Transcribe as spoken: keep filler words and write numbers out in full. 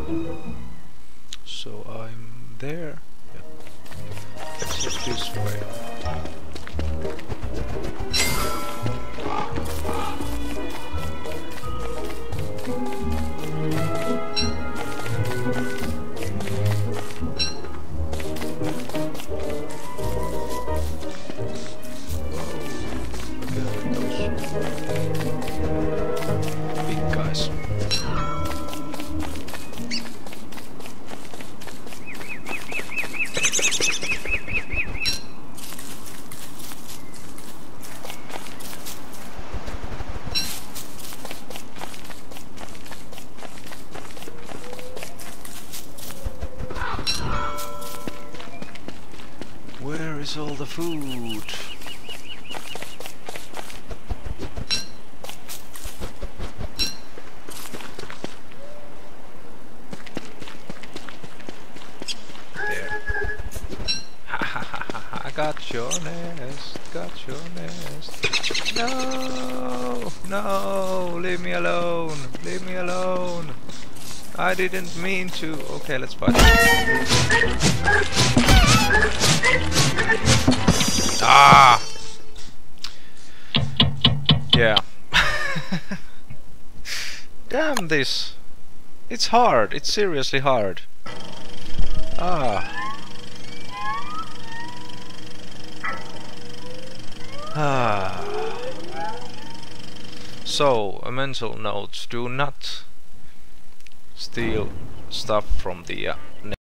So I'm there. Yeah. Let's look this way. Where is all the food? There. Ha ha ha ha ha! Got your nest. Got your nest. No! No! Leave me alone! Leave me alone! I didn't mean to. Okay, let's fight. Ah! Yeah. Damn this. It's hard. It's seriously hard. Ah. Ah. So, a mental note. Do not steal stuff from the uh,